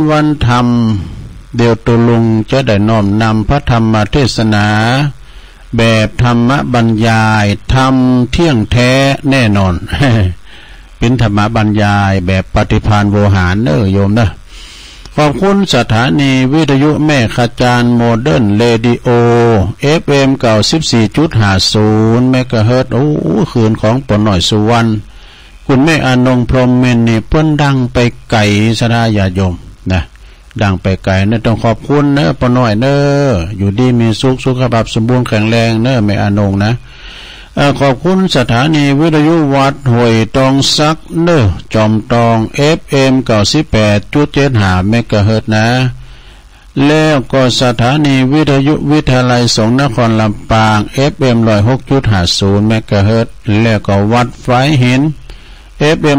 วันธรรมเดี๋ยวตุลุงจะได้น้อมนำพระธรรมเทศนาแบบธรรมบรรยายธรรมเที่ยงแท้แน่นอน เป็นธรรมบรรยายแบบปฏิภาณโวหารโยมนะขอบคุณสถานีวิทยุแม่ขจารโมเดิร์นเรดิโอ FM 94.50 เมกะเฮิรตซ์คืนของปนหน่อยสุวรรณคุณแม่อนงพรหมเมนนี่เพิ่นดังไปไกลสดาญาโยมนะดังไปไกลนะต้องขอบคุณเนอะปนหน่อยเนอะอยู่ดีมีสุขภาพสมบูรณ์แข็งแรงเนอะแม่อนงนะขอบคุณสถานีวิทยุวัดห้วยตองซักเนอะจอมตอง FM 98.75 เมกะเฮิรตซ์นะแล้วก็สถานีวิทยุวิทยาลัยสงฆ์นครลำปาง FM 106.50 เมกะเฮิรตซ์แล้วก็วัดไฟหิน FM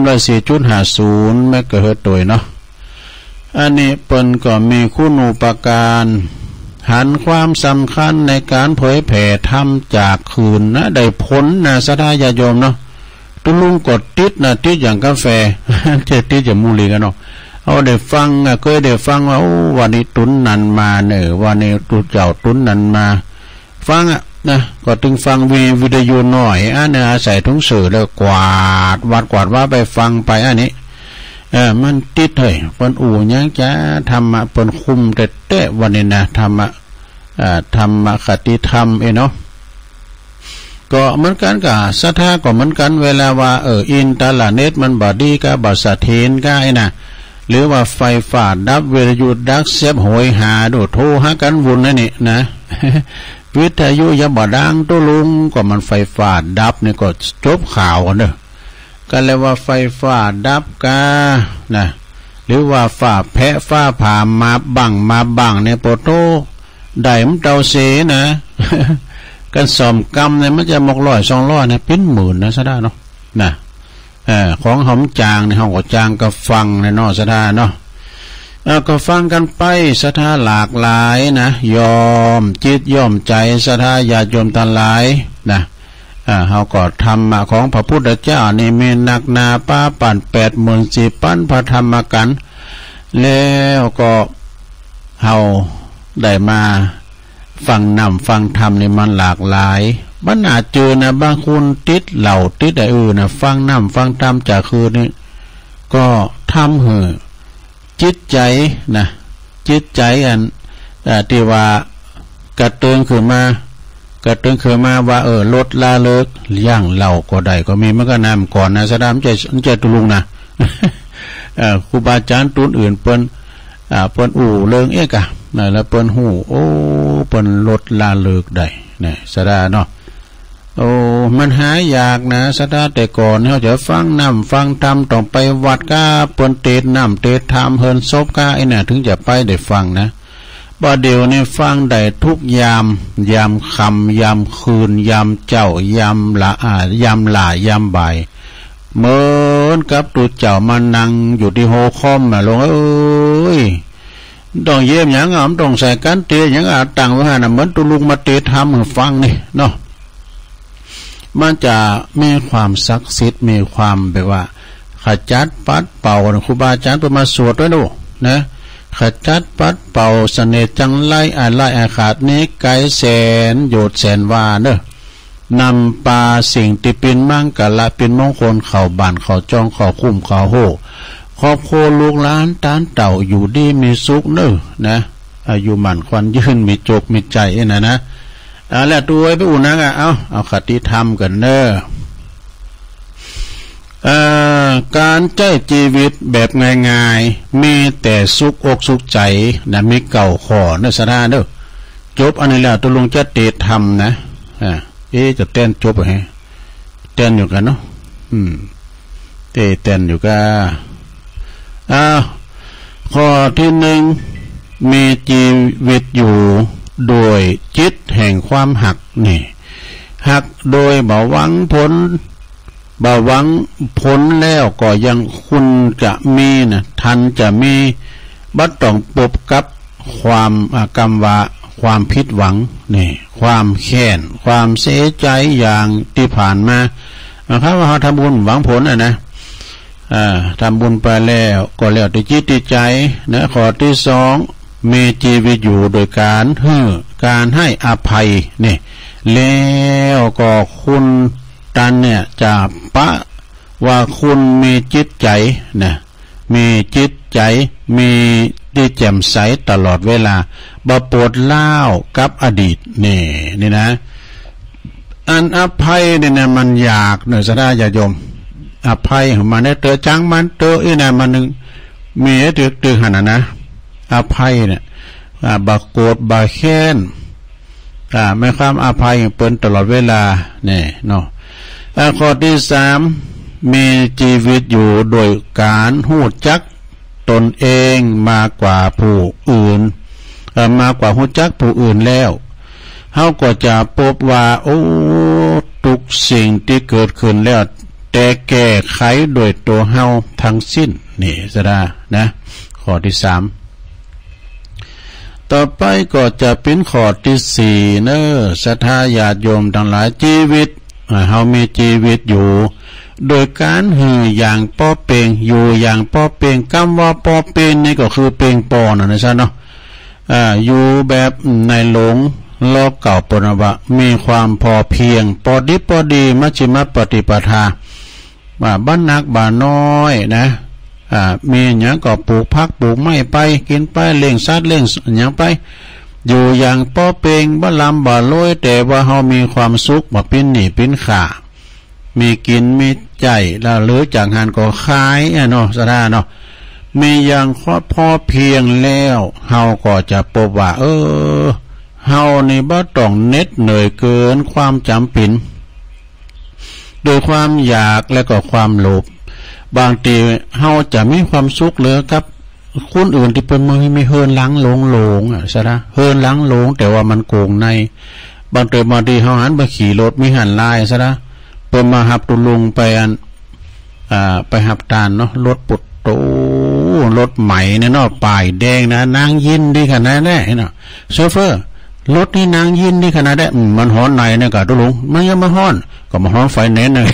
104.50 เมกะเฮิรตซ์ด้วยเนาะอันนี้เปิ้นก็มีคุณูปการหันความสำคัญในการเผยแผ่ธรรมจากคืนนะได้ผลนะสดาญาโยมเนาะตุลุงกดติดนะติดอย่างกาแฟ จะติดอย่างมูลีกันเนาะเอาได้ฟังเคยได้ฟังว่าวันนี้ตุนนันมาวันนี้ตุเจ้าตุนนันมาฟังนะก็ถึงฟังวิทยุหน่อยเนี่ยอาศัยทุงสื่อแล้วกวาดว่าไปฟังไปอันนี้มันติดเลยเปิ้นยังจะธรรมะเปิ้นคุมแต่วันนี้นะธรรมคติธรรมเนาะก็เหมือนกันกับศรัทธาก็เหมือนกันเวลาว่าอินเทอร์เน็ตมันบ่ดีก็บ่เสถียรก็นะหรือว่าไฟฟ้าดับวิทยุดักเสียบโหยหาดูโทรหากันวุ่นนั่นนี่นะ วิทยุอย่าบ่ดังตุลุงก็มันไฟฟ้าดับนี่ก็จบข่าวกันเด้อก็เลยว่าไฟฟ้าดับกานะหรือว่าฟ้าแพะฟ้าผ่ามาบังในโปโตได้มันเตาเสนะ กันซ่อมกรรมเนี่ยมันจะ100 200นะเป็นหมื่นนะซะได้เนาะนะของหอมจางในห้องก็จางก็ฟังในนอซะได้เนาะก็ฟังกันไปศรัทธาหลากหลายนะยอมจิตยอมใจศรัทธาญาติโยมทั้งหลายนะเฮาก็ธรรมะของพระพุทธเจ้านี่มีนักนาป้าปั่น84,000ปั้นพระธรรมกันแล้วก็เฮาได้มาฟังฟังธรรมนี่มันหลากหลายบัดอาจเจอนะบางคนติดเหล่าติดนะฟังฟังธรรมจากคืนนี้ก็ทำให้จิตใจนะจิตใจอันที่ว่ากระเตือนขึ้นมาว่าลดละเลิกย่างเหล่าก็ได้ก็มีมันก็นำก่อนนะสดามใจตุลุงนะ ครูบาอาจารย์ตุนอื่นเปิ้นเลิงกะนะแล้วเปิ้นหูเปิ้นลดละเลิกได้นะสดาเนาะมันหายากนะสดาแต่ก่อนเขาจะฟังธรรมต้องไปวัดก้าเปิ้นเทศเทศธรรมเฮินศพก้าน่ะถึงจะไปได้ฟังนะบ่เดี๋ยวนี้ฟังได้ทุกยามค่ำยามคืนยามเจ้ายามละยามหลายามบ่ายเหมือนกับตุเจ้ามานั่งอยู่ที่โฮคอมลงต้องเยี่ยมหยังต้องใส่กันเตะหยังต่างว่าน่ะเหมือนตุลุงมาเตะธรรมให้ฟังนี่เนาะมันจะมีความศักดิ์สิทธิ์มีความแบบว่าขจัดปัดเป่าครูบาอาจารย์มาสวดด้วยดูนะขจัดปัดเป่าเสน่ห์จังไล่อาขาดนี้ไกลแสนโยดแสนวาเนอะนำปาสิ่งที่เป็นมั่งกะละเป็นมงคลเข้าบ้านเข้าจองเข้าคุ้มเข้าโหครอบครัวลูกหลานตานเต่าอยู่ดีมีสุขเนอะนะอายุหมั่นควันยืนมีโจกมีใจนะแล้วตัวไปอุ่นนะเอาคติธรรมกันเนอะการใช้ชีวิตแบบง่ายๆมีแต่สุขอกสุขใจนะมีเก่าขอเนสนาเด้อจบอันนี้แล้วตุลุงจะเตธรรมนะจะเต้นจบให้เต้นอยู่กันเนาะเต้นอยู่กันข้อที่1มีชีวิตอยู่โดยจิตแห่งความหักนี่หักโดยบ่หวังผลแล้วก็ยังคุณจะมีนะทันจะมีบัดต้องปบกับความกรรมวาความผิดหวังนี่ความแค้นความเสียใจอย่างที่ผ่านมาครับว่าทำบุญหวังผลนะทำบุญไปแล้วก็แล้วแต่จิตใจนะข้อที่สองมีชีวิตอยู่โดยการให้อภัยนี่แล้วก็คุณตันเนี่ยจะปะว่าคุณมีจิตใจนะมีจิตใจมีที่แจ่มใสตลอดเวลาบ่ปวดเล่ากับอดีตนี่นะอันอภัยเนี่ยนะมันอยากเนอะสดาญาโยมอภัยของมันเนี่ยเตอจังมันเตออีน่ะมันนึงมีไอ้ตึกๆหั่นน่ะนะอภัยเนี่ยบ่โกรธบ่แค้นไม่ความอภัยเปิ้นตลอดเวลานี่เนาะข้อที่สามมีชีวิตอยู่โดยการหู้จักตนเองมากกว่าผู้อื่นมากกว่าหู้จักผู้อื่นแล้วเฮาก็จะพบว่าโอ้ทุกสิ่งที่เกิดขึ้นแล้วแต่แก้ไขโดยตัวเฮาทั้งสิ้นนี่ซะนะข้อที่สามต่อไปก็จะเป็นข้อที่สี่เนอะศรัทธาญาติโยมทั้งหลายชีวิตเฮามีชีวิตอยู่โดยการอย่างป้อเปงอยู่อย่างป้อเปงคำว่าป้อเปงนี่ก็คือเปงปอนะนะจ๊ะเนาะอยู่แบบในหลงโลกเก่าปนวะมีความพอเพียงพอดิบพอดีมัชฌิมปฏิปทาบ้านนักบ้านน้อยนะมีอย่างก็ปลูกผักปลูกไม้ไปกินไปเลี้ยงสัตว์เลี้ยงอย่างไปอยู่อย่างป้อเปงบ่ลำบ่ลอยแต่ว่าเฮามีความสุขบ่ปิ้นหนีปิ้นขามีกินมีใจแล้วหรือจากงานก็ขายเนาะสะดาเนาะมีอย่างพอเพียงแล้วเฮาก็จะพบว่าเฮานี่บ่ต้องเหน็ดเหนื่อยเกินความจำเป็นโดยความอยากและก็ความโลภบางทีเฮาจะมีความสุขเหลือกับคนอื่นที่เป็นมือมีเฮินหลังหลงซะนะเฮินหลังหลงแต่ว่ามันโกงในบางทีเฮาหันไปขี่รถมีหันลายซะนะเพิ่นมาหับตุลุงไปไปหับตาลเนาะรถปุดโตรถใหม่เนี่ยเนาะป้ายแดงนะนางยินดีขนาดนั้นเนาะโชเฟอร์รถนี่นางยินดีขนาดนั้นมันฮ้อนในเนี่ยก็ตุลุงมันยังมาฮ้อนก็มาฮ้อนไฟแนนซ์เลย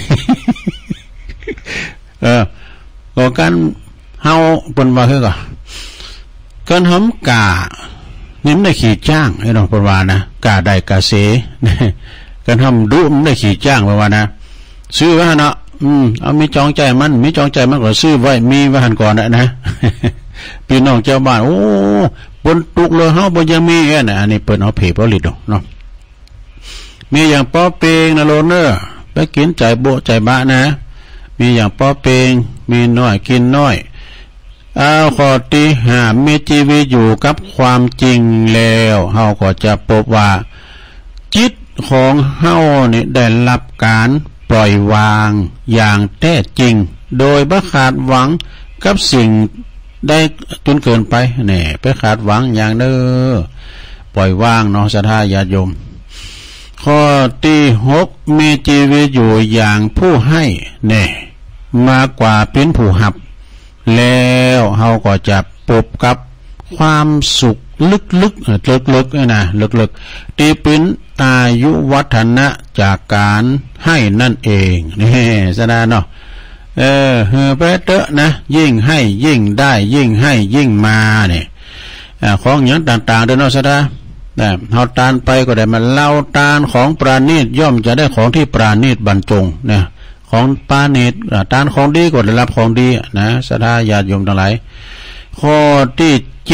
ก็การเฮาเพิ่นว่าคือก็การหำกานี่มันได้ขี่จ้างให้เนาะเพิ่นว่านะกาได้กาเสการทำดุมันได้ขี่จ้างเพิ่นว่านะซื้อไว้เนาะเอามีจองใจมันก็ซื้อไว้มีไว้หันก่อนนะพี่น้องเจ้าบ้านโอ้บนตุกเลยเฮาบ่ยังมีอันนี้เปิ้นเอาเพผลิตเนาะมีอย่างป้อเปงนะโลเนอร์ไปกินใจโบใจบะนะมีอย่างป้อเปงมีน้อยกินน้อยข้อที่ห้ามีชีวิตอยู่กับความจริงแล้วเฮาก็จะพบว่าจิตของเฮานี่ได้รับการปล่อยวางอย่างแท้จริงโดยบ่ขาดหวังกับสิ่งได้จนเกินไปนี่ไปขาดหวังอย่างเด้อปล่อยวางเนาะศรัทธาญาติโยมข้อที่หกมีชีวิตอยู่อย่างผู้ให้แน่มากกว่าเป็นผู้หับแล้วเฮาก็จะพบกับความสุขลึกนะลึกที่เป็นอายุวัฒนะจากการให้นั่นเองนี่ซะนะเนาะไปเตอะนะยิ่งให้ยิ่งได้ยิ่งให้ยิ่งมาเนี่ยของอย่างต่างๆเด้อเนาะซะนะเฮาทานไปก็ได้มาเล่าทานของปราณีตย่อมจะได้ของที่ปราณีตบรรจงเนี่ยของปราณีตทานของดีก็ได้รับของดีนะศรัทธาญาติโยมทั้งหลายข้อที่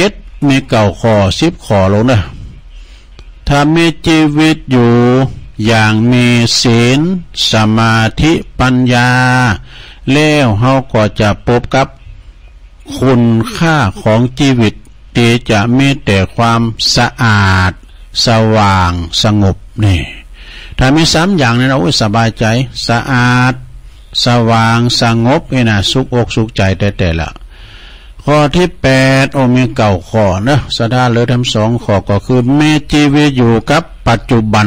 7มี9ข้อ10ข้อลงนะถ้ามีชีวิตอยู่อย่างมีศีลสมาธิปัญญาแล้วเฮาก็จะพบกับคุณค่าของชีวิตที่จะมีแต่ความสะอาดสว่างสงบนี่ถ้ามี3อย่างนี่นะโอ้ยสบายใจสะอาดสว่างสงบนี่นะสุขอกสุขใจแต่ละข้อที่8มี9ข้อนะศรัทธาเหลือทั้ง2ข้อก็คือมีชีวิตอยู่กับปัจจุบัน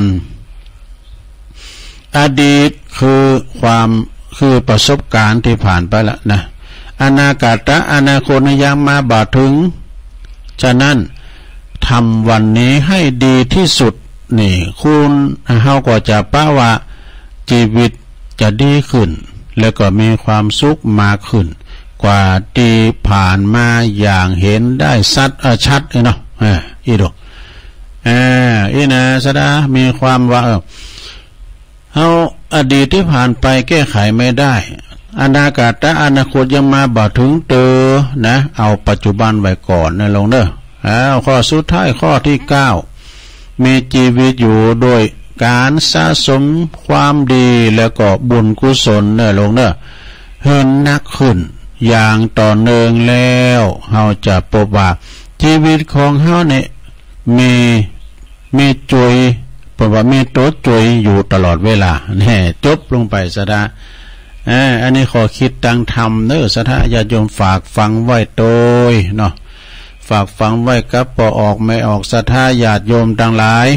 อดีตคือประสบการณ์ที่ผ่านไปแล้วนะอนาคตอนาคตยังมาบ่ถึงฉะนั้นทำวันนี้ให้ดีที่สุดนี่คุณเฮาก็จะป้าว่าชีวิตจะดีขึ้นแล้วก็มีความสุขมากขึ้นกว่าที่ผ่านมาอย่างเห็นได้ชัดเนาะอีดอกอีนะสดามีความว่าเฮาอดีตที่ผ่านไปแก้ไขไม่ได้อนาคตยังมาบ่ถึงนะเอาปัจจุบันไว้ก่อนนะลงเด้อข้อสุดท้ายข้อที่9มีชีวิตอยู่โดยการสะสมความดีแล้วก็บุญกุศลนะลงเด้อเฮินนักขึ้นอย่างต่อเนื่องแล้วเฮาจะพบว่าชีวิตของเฮาเนี่ยมีจุยเพราะว่ามีตัวจุยอยู่ตลอดเวลาแน่จบลงไปซะดาอันนี้ขอคิดตังธรรมเด้อสถาญาติโยมฝากฟังไว้โดยเนาะฝากฟังไว้กับพอออกไม่ออกสถาญาติโยมทั้งหลาย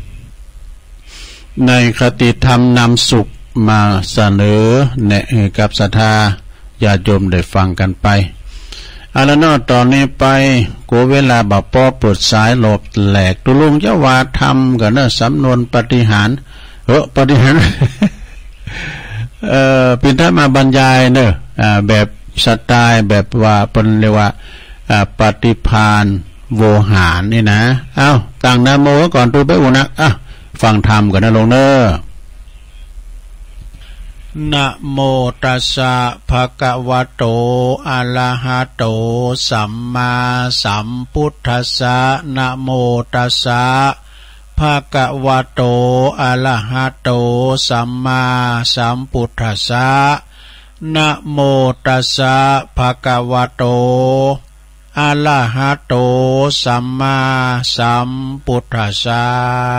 ในคติธรรมนำสุขมาเสนอแนะกับศรัทธาญาติโยมได้ฟังกันไปแล้วนอกตอนนี้ไปกูเวลาบ่ปอเปิดสายหลบแหลกตุลุงเจ้าว่าทำกันเนอะสำนวนปฏิหารปฏิหาร ปินท่ามาบรรยายเนอะแบบสไตล์แบบว่าเป็นเรียกว่าปฏิภาณโวหารนี่นะตั้งนะโมก่อนตูไปอุนะฟังธรรมกันนะลงเนอะนะโมตัสสะภะคะวะโตอะระหะโตสัมมาสัมพุทธัสสะนะโมตัสสะภะคะวะโตอะระหะโตสัมมาสัมพุทธัสสะนะโมตัสสะภะคะวะโตอะระหะโตสัมมาสัมพุทธัสสะ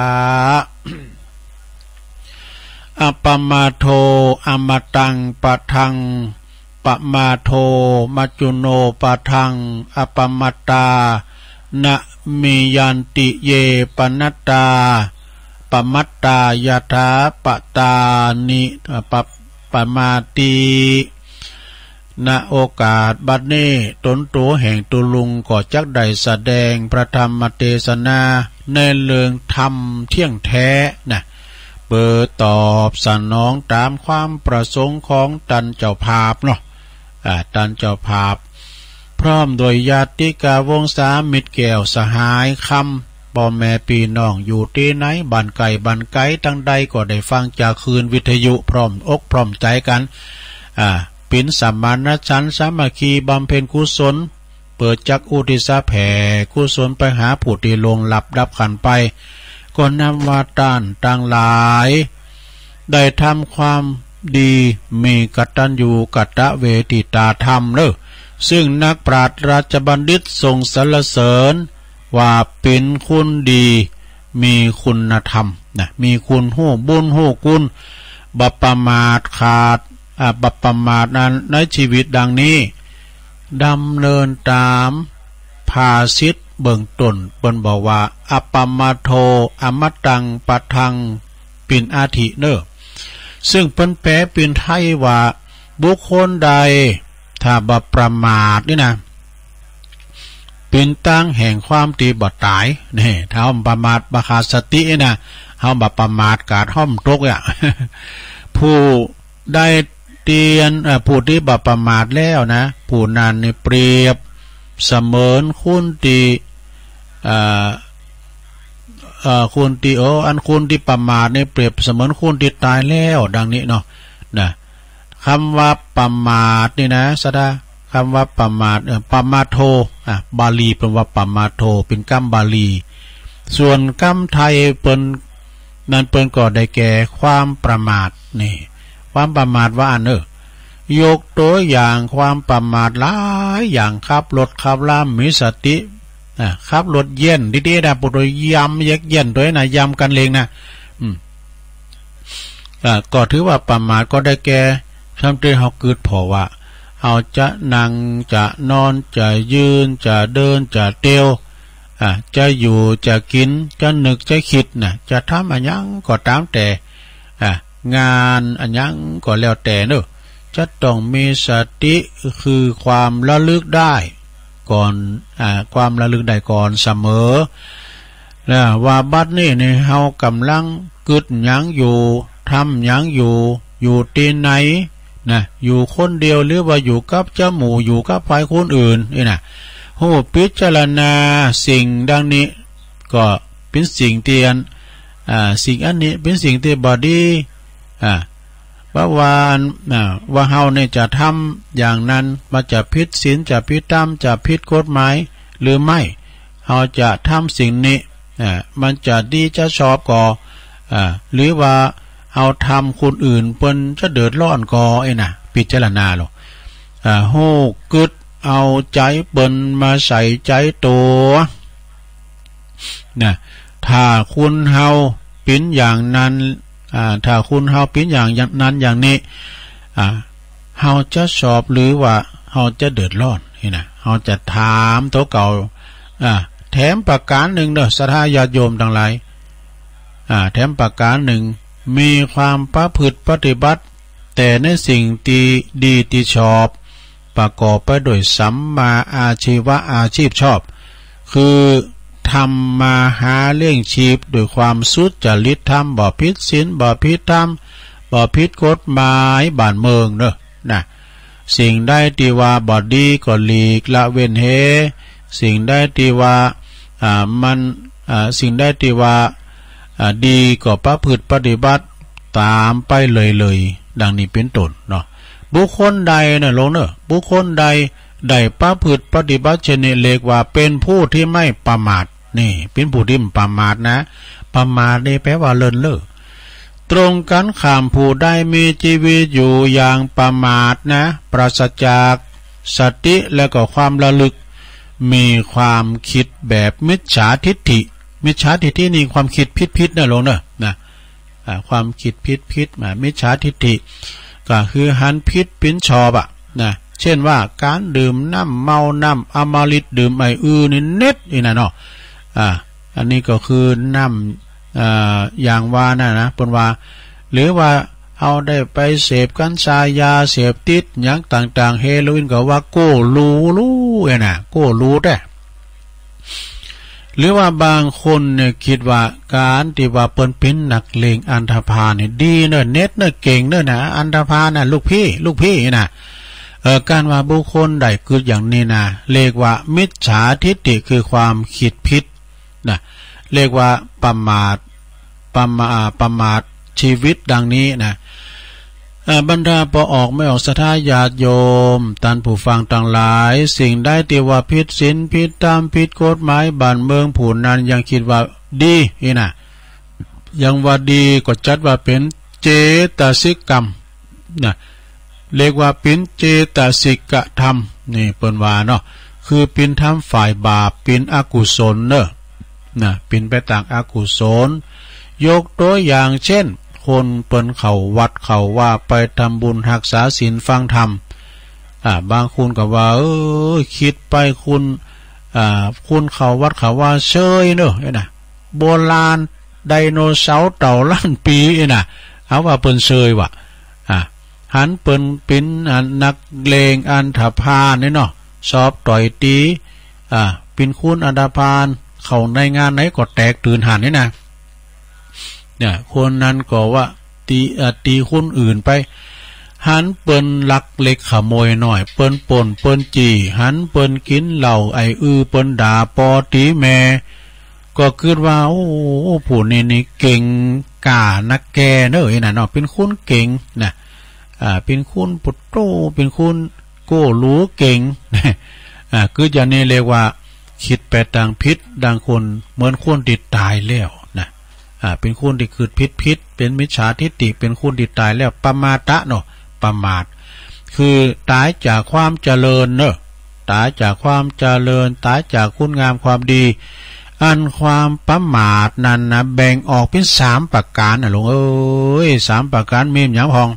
อัปปมาโทอมตังปะทังปะมาโทมัจจุโนปะทังอัปปมัตตานะมียันติเยปนัตตาปมัตตายะถาปตานิปมาติณโอกาสบัดนี้ตนตัวแห่งตุลุงก็จักได้แสดงพระธรรมเทศนาในเรื่องธรรมเที่ยงแท้นะเปิดตอบสนองตามความประสงค์ของตันเจ้าภาพเนาะตันเจ้าภาพพร้อมโดยญาติกาวงศามิตรแก้วสหายคำพ่อแม่พี่น้องอยู่ที่ไหนบ้านไก่ตั้งใดก็ได้ฟังจากคืนวิทยุพร้อมอกพร้อมใจกันปิ่นสัมมาณฉันท์สามัคคีบำเพ็ญกุศลเปิดจักอุทิศแผ่กุศลไปหาผู้ที่ลงหลับดับขันไปก็นำว่าต้านต่างหลายได้ทำความดีมีกตัญญูกตเวทิตาธรรมซึ่งนักปราชญ์ราชบัณฑิตทรงสรรเสริญว่าเป็นคุณดีมีคุณธรรมมีคุณหู้บุญหู้คุณบัปประมาทขาดบัปประมาทนั้นในชีวิตดังนี้ดำเนินตามภาษิตเบื้องต้นเปิ้นบอกว่าอัปปมาโทอมตังปะทังปินอาทิซึ่งเปิ้นแปลเป็นไทยว่าบุคคลใดถ้าบัประมาทนี่นะเป็นตั้งแห่งความตีบ่ตายนี่ถ้าห้อมประมาทบาขาดสตินะห้อมบัประมาทกาดห้อมตกผู้ได้เตียนผู้ที่บัประมาทแล้วนะผู้นั้นนี่เปรียบเสมือนคุณตีคุณตีอันคุณที่ประมาทนี่เปรียบเสมือนคุณที่ตายแล้วดังนี้เนาะคำว่าประมาทนี่นะสดาคำว่าประมาทปมาโทบาลีเป็นว่าปมาโทเป็นกรรมบาลีส่วนกรรมไทยเป็นนั้นเป็นก็ได้แก่ความประมาทนี่ความประมาทว่ายกตัวอย่างความประมาทหลายอย่างขับรถขับล่ามมีสติขับรถเย็นดีๆนะปุโรยำเย็กเย็นด้วยนะยำกันเลงนะก็ถือว่าประมาทก็ได้แก่ทำให้เขาเกิดเพราะว่าเอาจะนั่งจะนอนจะยืนจะเดินจะเตียวจะอยู่จะกินจะนึกจะคิดจะทำอันยังก็ตามแต่งานอันยังก็แล้วแต่จะต้องมีสติคือความระลึกได้ก่อนความระลึกได้ก่อนเสมอแล้วว่าบัดนี้เนี่ยเฮากำลังกึดหยังอยู่ทำหยังอยู่ที่ไหนนะอยู่คนเดียวหรือว่าอยู่กับเจ้าหมู่อยู่กับฝ่ายคนอื่นนี่นะโหพิจารณาสิ่งดังนี้ก็เป็นสิ่งเตียนสิ่งอันนี้เป็นสิ่งที่บอดีว่าเฮาเนี่ยจะทำอย่างนั้นมันจะผิดศีลจะผิดธรรมจะผิดกฎหมายหรือไม่เฮาจะทำสิ่งนี้มันจะดีจะชอบก่อหรือว่าเอาทำคนอื่นเปิ้นจะเดือดร้อนก่อน่ะพิจารณาหรอกโหกึดเอาใจเปิ้นมาใส่ใจตัวนะถ้าคุณเฮาเป็นอย่างนั้นถ้าคุณเฮาเป็นอย่างนั้นอย่างนี้เฮาจะสอบหรือว่าเฮาจะเดือดร้อนนี่นะเฮาจะถามตัวเก่าแถมประการหนึ่งเด้อศรัทธาญาติโยมทั้งหลายแถมประการหนึ่งมีความประพฤติปฏิบัติแต่ในสิ่งที่ดีที่ชอบประกอบไปด้วยสัมมาอาชีวะอาชีพชอบคือทำมาหาเลี้ยงชีพด้วยความสุจริตธรรมบ่ผิดศีลบ่ผิดธรรมบ่ผิดกฎหมายบ้านเมืองเนอะนะสิ่งใดที่ว่าบ่ดีก็หลีกละเว้นเฮสิ่งใดที่ว่าสิ่งใดที่ว่าดีก็ประพฤติปฏิบัติตามไปเลยดังนี้เป็นต้นเนาะบุคคลใดนะลงเนอะบุคคลใดได้ประพฤติปฏิบัติเช่นนี้เรียกว่าเป็นผู้ที่ไม่ประมาทนี่เป็นผู้ที่ไม่ประมาทนะประมาทนี่แปลว่าเลินเล่อตรงกันข้ามผู้ใดมีชีวิตอยู่อย่างประมาทนะปราศจากสติและก็ความระลึกมีความคิดแบบมิจฉาทิฏฐิมิจฉาทิฏฐินี่ความคิดผิดนะลงเนอะนะความคิดผิดมิจฉาทิฏฐิก็คือหันผิดเป็นชอบนะเช่นว่าการดื่มน้ำเมาน้ำอมฤตดื่มไอนี่เน็ดนี่นะเนาะอันนี้ก็คือน้ำอย่างว่านะปนว่าหรือว่าเอาได้ไปเสพกัญชายาเสพติดอย่างต่างๆเฮโรอีนก็ว่าโก้รู้นะโก้รู้ได้หรือว่าบางคนเนี่ยคิดว่าการที่ว่าเปิ้นเป็นนักเลงอันธพาลเนี่ยดีเนอะเน็ตเนอะเก่งเนอะนะอันธพาลน่ะลูกพี่นะการว่าบุคคลใดเกิดอย่างนี้นะเรียกว่ามิจฉาทิฏฐิคือความคิดผิดนะเรียกว่าประมาทชีวิตดังนี้นะบรรดาพอออกไม่ออกศรัทธาญาติโยมท่านผู้ฟังทั้งหลายสิ่งใดที่ว่าผิดศีลผิดธรรมผิดกฎหมายบ้านเมืองผู้นั้นยังคิดว่าดีนะยังว่าดีก็จัดว่าเป็นเจตสิกกรรมนะเรียกว่าเป็นเจตสิกธรรมนี่เปิ้นว่าเนาะคือเป็นธรรมฝ่ายบาปเป็นอกุศลเนอะนะเป็นไปต่างอกุศลยกตัวอย่างเช่นคนเปิ้นเขาวัดเขาว่าไปทำบุญรักษาศีลฟังธรรมบางคนก็ว่าคิดไปคุณเขาวัดเขาว่าเชยเนอะนะโบราณไดโนเสาร์เต่าล้านปีนะเอาว่าเปิ้นเชยว่ะหันเปิ้นเป็นนักเลงอันธพาลนี่เนาะสอบต่อยตีเป็นคุณอันธพาลเข้าในงานไหนก็แตกตื่นหันนี่นะเนี่ยคนนั้นก็ว่าตีคนอื่นไปหันเปิ้นลักเล็กขโมยหน่อยเปิ้นป่นเปิ้นจีหันเปิ้นกินเหล้าเปิ้นด่าปอตีแม่ก็คิดว่าโอ้ผู้นี่เก่งกานักแกเนอะน่ะเนาะเป็นคนเก่งนะเป็นคุณปุตโตเป็นคุณโก้รู้เก่งคืออย่างนี้เรียกว่าคิดไปต่างพิษดังคนเหมือนคนติดตายแล้วนะเป็นคนที่คือพิษเป็นมิจฉาทิฏฐิเป็นคนติดตายแล้วปมาทะเนาะประมาทคือตายจากความเจริญเนอะตายจากความเจริญตายจากคุณงามความดีอันความประมาทนั้นนะแบ่งออกเป็น3ประการนะลุง3ประการมีอย่างพอง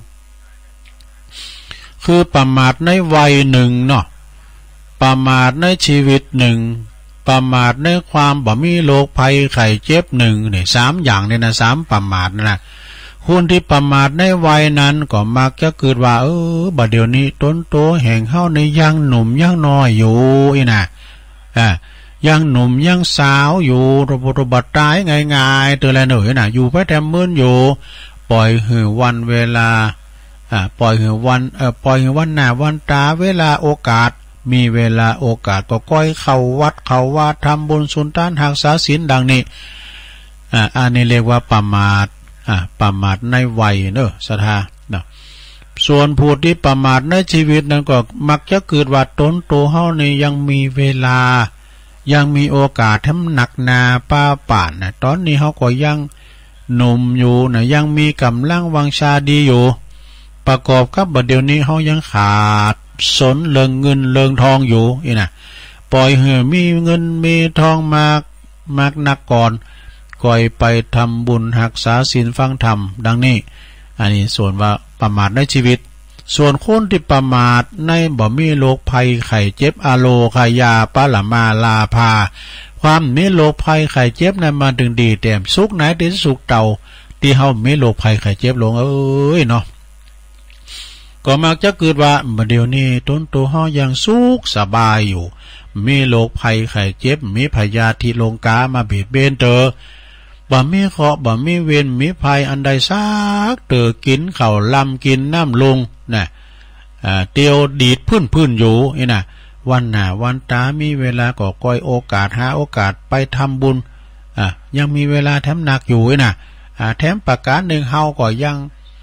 คือประมาทในวัยหนึ่งเนาะประมาทในชีวิตหนึ่งประมาทในความบ่มีโรคภัยไข้เจ็บหนึ่งเนี่ย3อย่างเนี่ยนะ3ประมาทนะคนที่ประมาทในวัยนั้นก็มักจะเกิดว่าบัดเดี๋ยวนี้ต้นโตแห่งเฮาในยังหนุ่มยังน้อยอยู่นะยังหนุ่มยังสาวอยู่ระบบตายง่ายๆตัวละหน่อยนะอยู่ไปแต่มื้นอยู่ปล่อยหือวันเวลาปล่อยหือวันหน้าวันตาเวลาโอกาสมีเวลาโอกาสก็ก้อยเข้าวัดเข้าวาทำบุญสุนทานหักษาศีลดังนี้อันนี้เรียกว่าประมาทประมาทในวัยเนอะศรัทธาเนาะส่วนผู้ที่ประมาทในชีวิตนั้นก็มักจะเกิดว่าตนตัวเฮานี่ยังมีเวลายังมีโอกาสทำหนักนาป้าป่านนะตอนนี้เฮาก็ยังหนุ่มอยู่นะยังมีกำลังวังชาดีอยู่ประกอบกับบัดเดี๋ยวนี้เฮายังขาดสนเรื่องเงินเรื่องทองอยู่นะปล่อยเหือมีเงินมีทองมากนักก่อนก่อยไปทำบุญรักษาศีลฟังธรรมดังนี้อันนี้ส่วนว่าประมาทในชีวิตส่วนคนที่ประมาทในบ่มีโรคภัยไข้เจ็บอาโลคายาปะละมาลาภาความมีโรคภัยไข้เจ็บนั้นมาถึงดีแต่สุขไหนที่สุขเต่าที่เฮามีโรคภัยไข้เจ็บลงเนาะก็มักจะเกิดว่าเดี๋ยวนี้ต้นตัวเฮายังสุขสบายอยู่มีโรคภัยไข้เจ็บมีพยาธิลงกามาเบียดเบียนบ่มีเคราะห์บ่มีเวรมีภัยอันใดซักกินข้าวลำกินน้ำลงน่ะเตียวดีดพื้นอยู่น่ะวันหน้าวันตามีเวลาก็ก้อยโอกาสหาโอกาสไปทำบุญยังมีเวลาแถมหนักอยู่น่ะแถมประการหนึ่งเฮาก็ยัง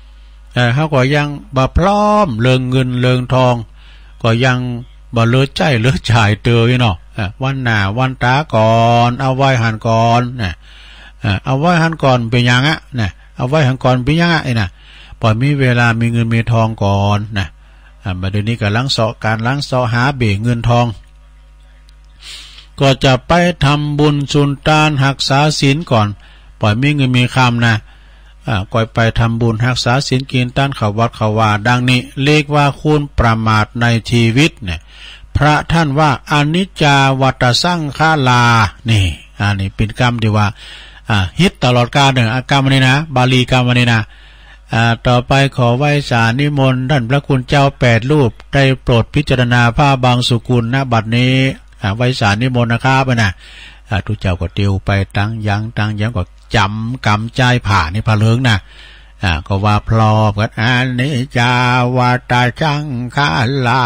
บ่พร้อมเรื่องเงินเรื่องทองก็ยังบ่เลือใจเลือจ่ายเนาะวันหน้าวันตาก่อนเอาไว้หันก่อนน่ะเอาไว้หันก่อนเป็นยังนะเอาไว้หันก่อนเป็นยังนะปล่อยมีเวลามีเงินมีทองก่อนนะมาเดี๋ยวนี้ก็ล้างเสาะการล้างเสาะหาเบ่เงินทองก็จะไปทำบุญสุนทานหักษาศีลก่อนปล่อยมีเงินมีคำนะก่อยไปทำบุญหักษาศีลกินต้านเขาวัดเขาว่าดังนี้เรียกว่าคุณประมาทในชีวิตเนี่ยพระท่านว่าอนิจจาวัฏสังขารานี่อันนี้เป็นกรรมที่ว่าฮิตตลอดกาลหนึ่งกรรมนี้นะบาลีกรรมนี้นะต่อไปขอไหว้สานิมนต์ท่านพระคุณเจ้า8 รูปได้โปรดพิจารณาผ้าบางสุกุลณบัดนี้ไหว้สานิมนต์นะครับนะทุกเจ้าก็เตียวไปตั้งยังก็จำกรรมใจผ่านี่พะเลิงนะก็ว่าพลอบกันอันนี้จาวาตาจังคาลา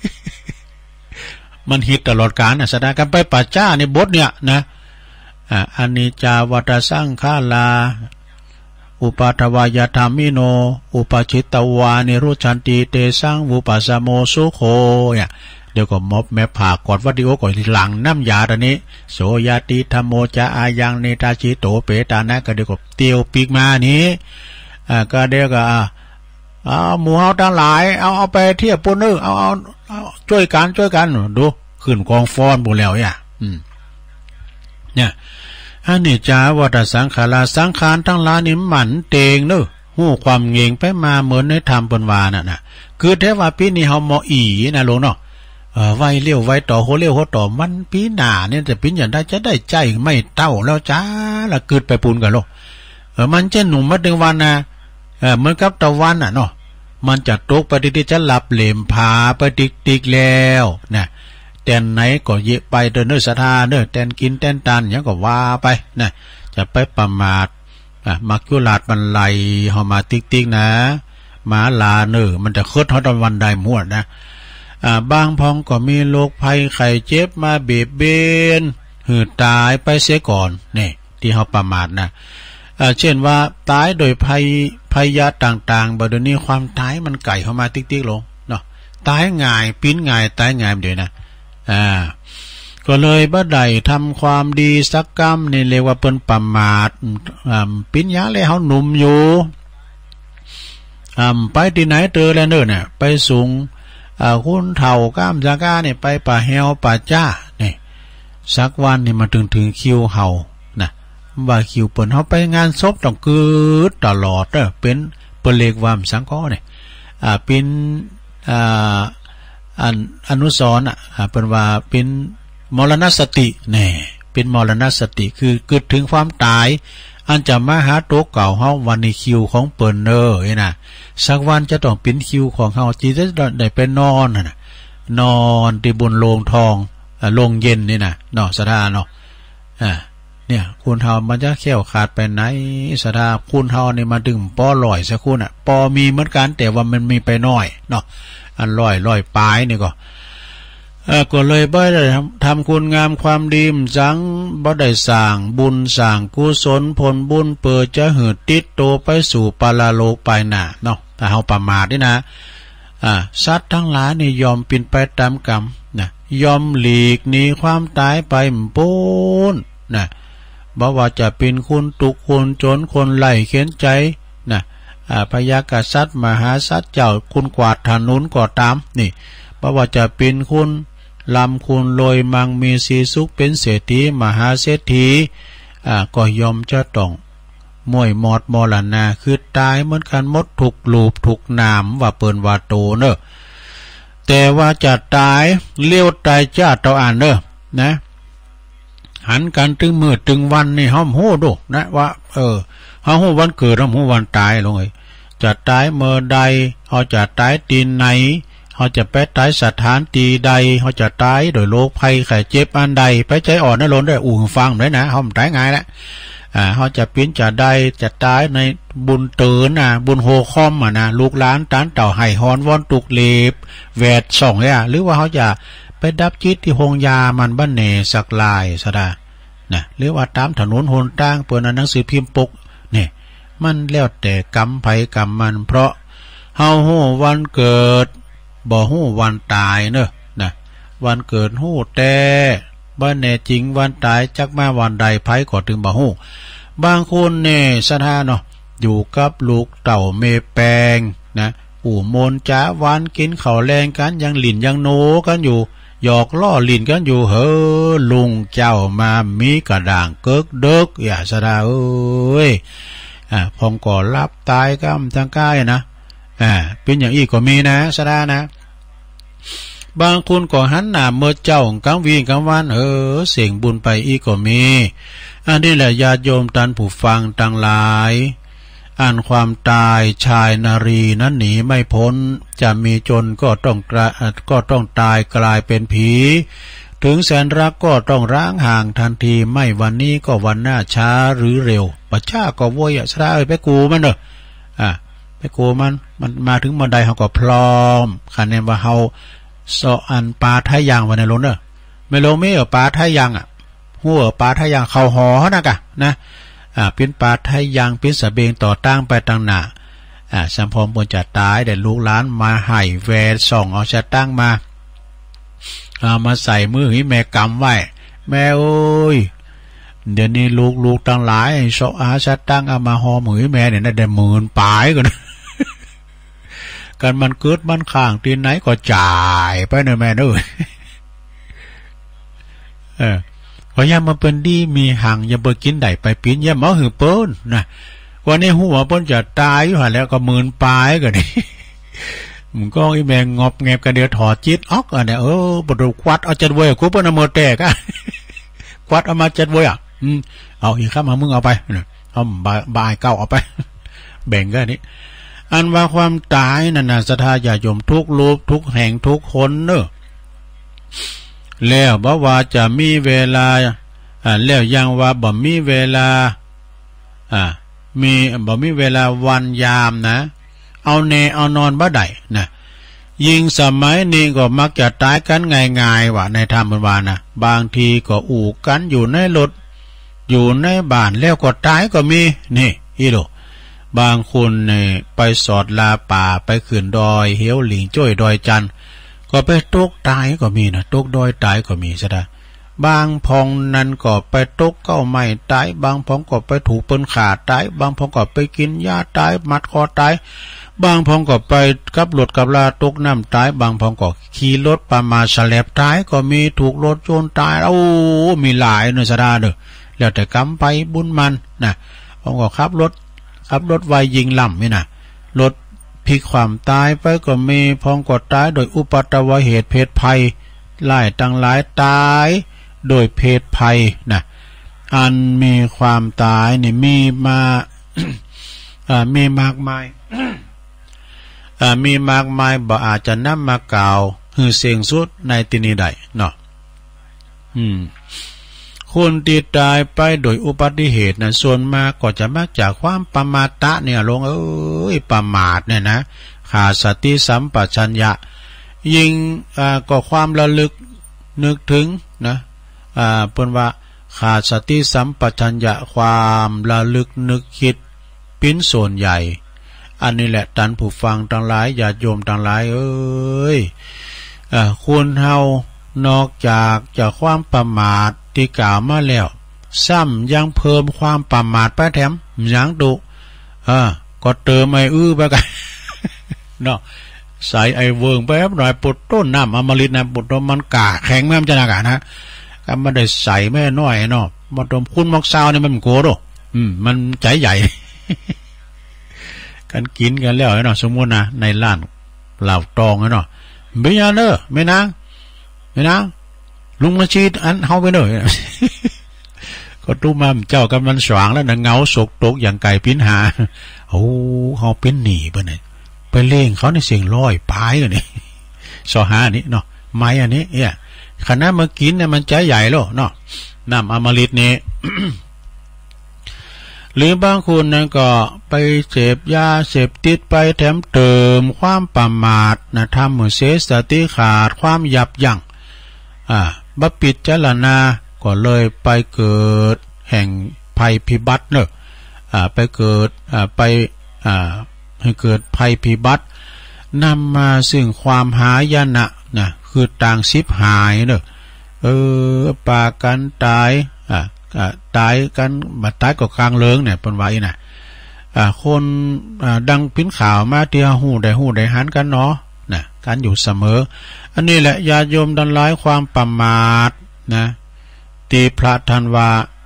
มันฮิตตลอดกาลแสดงกันไปปัจจ้าในบทเนี่ยนะอนิจจาวัฏสังขาราอุปาทวายธรรมิโนอุปชิตตวานิรุชันติเตสังวุปัสสโมสุโขเนี่ยเดี๋ยวก็มอบแม่ผ่ากอดวัดดิโอก่อนหลังน้ำยาตอนนี้โสยติธรรมโมจะอายังเนตาชิโตเปตานะก็เดี๋ยวก็เตียวปีกมานี้ก็เดี๋ยวก็หมู่เฮาทั้งหลายเอาไปเทียบปุ่นเอาช่วยกันดูขึ้นกองฟ้อนบุแล้วเนี่ยอันนี้จาวัฏสังขาราสังขารทั้งหลายนี่หมันเตงเนอะหู้ความเงงไปมาเหมือนในธรรมปนวาน่ะคือแท้ว่าปีนี้เฮาหมออีนะลงเนาะไว้เลี้ยวไว้ต่อโหเลี้ยวโหต่อมันปีหน้าเนี่ยจะปิ้นอย่างได้จะได้ใจไม่เต้าแล้วจ้าละเกิดไปปูนกันโลมันจะหนุ่มมาถึงวันนะเหมือนกับตะวันเนาะมันจะตกไปที่จะหลับเหลมผาไปติกแล้วนะแต่ไหนก็เยะไปเดินเนื้อสถาเนื้อแตนกินแตนตันอย่างก็ว่าไปนะจะไปประมาทมักยุลาดมันไหลเฮามาติ๊กนะหมาลาเนื้อมันจะคืดฮอดวันใดมั่วนะบางพองก็มีโรคภัยไข้เจ็บมาเบียดเบียนหืดตายไปเสียก่อนนี่ที่เฮาประมาทนะเช่นว่าตายโดยภัยยาต่างๆบัดนี้ความตายมันไก่เข้ามาติ๊กลงเนาะตายง่ายปิ้นง่ายตายง่ายเดี๋ยวนะก็เลยบ่ได้ทำความดีสักกรรมนี่เรียกว่าเป็นประมาทปิ้นยาเลยเฮาหนุ่มอยู่ไปที่ไหนเจอแล้วเด้อเนี่ยไปสูงคุณเฒ่าก้ามจากาเนี่ยไปป่าแฮวป่าจ้านี่สักวันนี่มาถึงคิวเฮานะว่าคิวเปิ้นเฮาไปงานศพต้องกึดตลอดเป็นเปิ้นเรียกว่าสังกอเนี่ยเป็นอนุสรณ์เป็นว่าเป็นมรณสติแน่เป็นมรณสติคือเกิดถึงความตายอันจะมาหาโต๊ะเก่าเฮาวันนี้คิวของเปิ้นนะสักวันจะต้องเป็นคิวของเฮาจีจะได้ไปนอนน่ะนอนที่บนโลงทองโลงเย็นนี่นะเนาะสถานเนาะเนี่ยคุณเฮามันจะเขี้ยวขาดไปไหนสดาคุณเฮานี่มาดึงปอลอยสักคุณปอมีเหมือนกันแต่ว่ามันมีไปน้อยเนาะอันลอยปลายนี่ก็เลยบ่ได้ทำคุณงามความดีจังบ่ได้สร้างบุญสร้างกุศลผลบุญเปิดจะหืดติดโตไปสู่ปาราโลกไปหน้าเนาะแต่เฮาประมาทนี่นะสัตว์ทั้งหลายนี่ยอมปินไปตามกรรมนะยอมหลีกหนีความตายไปปูนนะบ่ว่าจะเป็นคนตุกคนจนคนไล่เข็นใจนะพยากษัตริย์มหาสัตว์เจ้าคุณกวาดถนนก็ตามนี่บ่ว่าจะเป็นคุณลำคุณลอยมังมีสีสุขเป็นเศรษฐีมหาเศรษฐีก็ยอมจะต้องมวยหมอดมรณาคือตายเหมือนกันหมดถูกลูบถูกนามว่าเปิ่นว่าโตเนอะแต่ว่าจะตายเลี้ยวตายจ้าเตาอ่านเนอะนะหันกันถึงมือถึงวันนี่ห้อมโหดูนะว่าห้อมโหวันเกิดห้อมโหวันตายลงเลยจะตายเมื่อใดเขาจะตายตีนไหนเขาจะไปตายสถานตีใดเขาจะตายโดยโรคภัยไข้เจ็บอันใดไปใจอ่อนนั่นล้นได้ฟังด้วยนะเขาตายง่ายแล้วเขาจะปิ้นจะได้จะตายในบุญเตือนบุญโฮคอมนะลูกหลานตานเต่าไห่ฮอนวอนตุกเล็บแวดส่องเลยหรือว่าเขาจะไปดับจิตที่หงยามันบ้านเนสักลายสดานะหรือว่าตามถนนหนทางเปิดหนังสือพิมพ์ปกเนี่ยมันแล้วแต่กรรมไผกรรมมันเพราะเฮาฮู้วันเกิดบ่ฮู้วันตายเนอะนะวันเกิดฮู้แต่บ้านแน่จริงวันตายจักมาวันใดไผก็ถึงบ่ฮู้บางคนเนี่ยสถานเนาะอยู่กับลูกเต่าเมแปงนะโมนจ้าวันกินข้าวแรงกันยังหลินยังโนกันอยู่หยอกล้อหลินกันอยู่ลุงเจ้ามามีกระด่างเกิกเด็กอย่าสดาพองก่อรับตายกำทางกายนะเป็นอย่างอีกก็มีนะสดานะบางคนก็หันหน้าเมื่อเจ้ากังวีกังวันเสียงบุญไปอีกก็มีอันนี้แหละญาติโยมท่านผู้ฟังทั้งหลายอันความตายชายนารีนั้นหนีไม่พ้นจะมีจนก็ต้องตายกลายเป็นผีถึงแสนรักก็ต้องร้างห่างทันทีไม่วันนี้ก็วันหน้าช้าหรือเร็วปัจฉาก็โวยสระไปกูมันไปกูมันมาถึงบันไดเขาก็พร้อมคันแนว่าเขาสออันปลาท้ายยางวันในล้นไม่ลงไม่ปลาท้ายยางหัวปลาท้ายยางเขาหอนะกะนะเป็นปลาท้ายยางเป็นสเบงต่อตั้งไปตั้งหน้าสัมพอมบนจะตายแต่ลูกหลานมาไห่แวดส่องเอาจะตั้งมาใส่มือให้แม่กำไว้แม่โอ้ยเดี๋ยวนี้ลูกตั้งหลายโซอาจะตั้งเอามาห่อมือแม่เนี่ยได้10,000ปลายกันกันมันเกิดมันข้างตีนไหนก็จ่ายไปเนอะแม่เนอะพอย่ามาเป็นดีมีหังอย่าเบิกกินได้ไปปิ้นอย่าเมาหือเปิ้นนะวันนี้หัวเปิ้นจะตายอยู่หันแล้วก็10,000ปลายกันนี่มึงก็ไอ้แมงงอบแงบกันเดียวถอดจิตออกเนี่ยบดควัดเอาจัดไว้กูเปิ้นเอามือแตกควัดเอามาจัดไว้เอาอีกครับมึงเอาไปเอาบายเก้าเอาไปแบ่งกันนี้อันว่าความตายนั่นน่ะศรัทธาญาติโยมทุกรูปทุกแห่งทุกคนเนอะแล้วบ่ว่าจะมีเวลาแล้วยังว่าบ่มีเวลาบ่มีเวลาวันยามนะเอาเนเอานอนบ่ได้นะยิ่งสมัยนี้ก็มักจะตายกันง่ายๆว่ะในธรรมวานะบางทีก็อู่กันอยู่ในรถอยู่ในบ้านแล้วก็ตายก็มีนี่อีโลบางคนเนี่ยไปสอดลาป่าไปขึ้นดอยเหี่ยวหลิงจ้อยดอยจันก็ไปตกตายก็มีนะตกดอยตายก็มีซะนะบางพองนั้นก็ไปตกเก้าไม้ตายบางพองก็ไปถูกปืนขาตายบางพองก็ไปกินยาตายมัดคอตายบางพองก็ไปกับรถกับลาตกน้ำตายบางพองก็ขี่รถประมาฉลับตายก็มีถูกรถชนตายมีหลายเนื้อสดาเด้อแล้วแต่กำไปบุญมันนะพองก็ขับรถไวยิงล่ำนี่นะรถพลิกความตายไปก็มีพองก็ตายโดยอุปัตวเหตุเพศภัยหลายตั้งหลายตายโดยเพศภัยนะอันมีความตายนี่มีมา มีมากมาย มีมากมายบ่อาจจะนำมากล่าวคือเสียงสุดในที่นี้ได้เนาะคคนที่ตายไปโดยอุบัติเหตุนะส่วนมากก็จะมาจากความประมาทเนี่ยลงประมาทเนี่ยนะขาดสติสัมปชัญญะยิ่งก็ความระลึกนึกถึงนะเพิ่นว่าขาดสติสัมปชัญญะความระลึกนึกคิดเป็นส่วนใหญ่อันนี้แหละท่านผู้ฟังทั้งหลายญาติโยมทั้งหลายคุณเฮานอกจากความประมาทที่กล่าวมาแล้วซ้ำยังเพิ่มความประมาทไปแถมยังดุก็เติมไอ้ไปกันเนาะใส่ไอ้เวิงไปหน่อยปุดต้นน้ำอมฤตนะปุดต้นมันกาแข็งแม่มจะนากานะก็ไม่ได้ใส่แม่น้อยเนาะมาตมคุณมอกซาวเนี่ยมันโกรธมันใจใหญ่กันกินกันแล้วเนาะสมมุตินะในร้านเหล่าตองเนาะเบียร์เนอะไม่นางลุงมาชีดอันเฮาไปเนอะก็ตู้มาเจ้ากันมันสว่างแล้วนะเงาสกตกอย่างไก่ปิ้นหาโอ้เฮาเป็นหนีไปไหนไปเล่งเขาในเสียงร้อยปลายกันนี่สอหานี่เนาะไม้อันนี้เนี่ยขณะเมื่อกินเนี่ยมันใจใหญ่แล้วเนาะน้ำอมฤตนี่ หรือบางคนนั้นก็ไปเสพยาเสพติดไปแถมเติมความประมาทนะทำมือเสียสติขาดความยับยั้งบัพพิจารณาก็เลยไปเกิดแห่งภัยพิบัติเนอะไปเกิดให้เกิดภัยพิบัตินำมาซึ่งความหายนะนะคือต่างสิบหายเนอะปากันตายตายกันบัดตายก็คางเลิงเนี่ยเป็นไว้นะคนดังพิ้นข่าวมาเตียหูได้หันกันเนาะนะการอยู่เสมออันนี้แหละญาติโยมดันร้ายความประมาทนะตีพระทันวา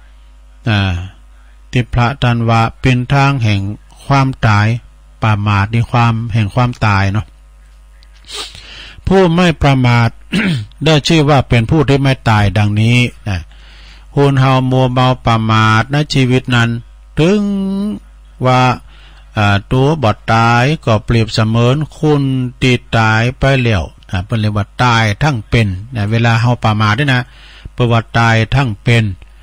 ตีพระทันวาเป็นทางแห่งความตายประมาทในความแห่งความตายเนาะผู้ไม่ประมาท ได้ชื่อว่าเป็นผู้ที่ไม่ตายดังนี้นะคนเฮามัวเมาประมาทในชีวิตนั้นถึงว่าตัวบอดตายก็เปรียบเสมือนคุณตีตายไปแล้วเป็นเรียกว่าตายทั้งเป็นเวลาเฮาประมาทด้วยนะประวัติตายทั้งเป็น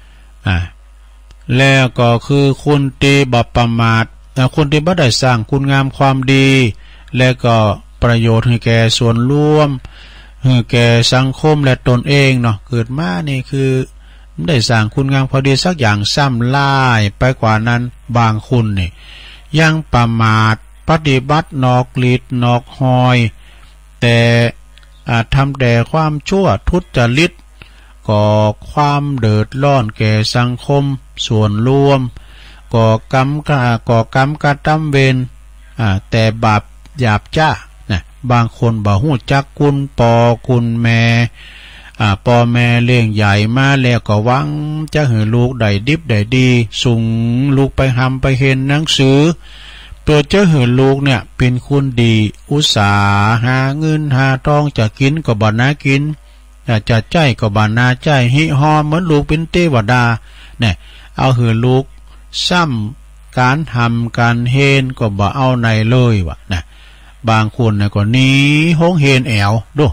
แล้วก็คือคุณตีบอประมาทคนที่บ่ได้สร้างคุณงามความดีและก็ประโยชน์ให้แก่ส่วนรวมให้แก่สังคมและตนเองเนาะเกิดมานี่คือได้สร้างคุณงามความดีสักอย่างซ้ำล่ายไปกว่านั้นบางคุณนี่ยังประมาทปฏิบัตินอกฤทธิ์นอกหอยแต่ทำแต่ความชั่วทุจริตก่อความเดือดร้อนแก่สังคมส่วนรวมก่อกรรมกระทำเวรแต่บาปหยาบจ้าบางคนบ่ฮู้จักคุณพ่อคุณแม่พ่อแม่เลี้ยงใหญ่มาแล้วก็หวังจะให้ลูกได้ดิบได้ดีส่งลูกไปหำไปเห็นหนังสือเพื่อจะให้ลูกเนี่ยเป็นคนดีอุตสาหาเงินหาทองจะกินก็บ่น่ากินจะใจก็บ่น่าใจหิฮอเหมือนลูกเป็นเทวดาเนี่ยเอาให้ลูกซ้ำการทำการเฮนก็บ่เอาในเลยวะนะบางคนเนี่ยก็หนีห้องเฮนแอวดู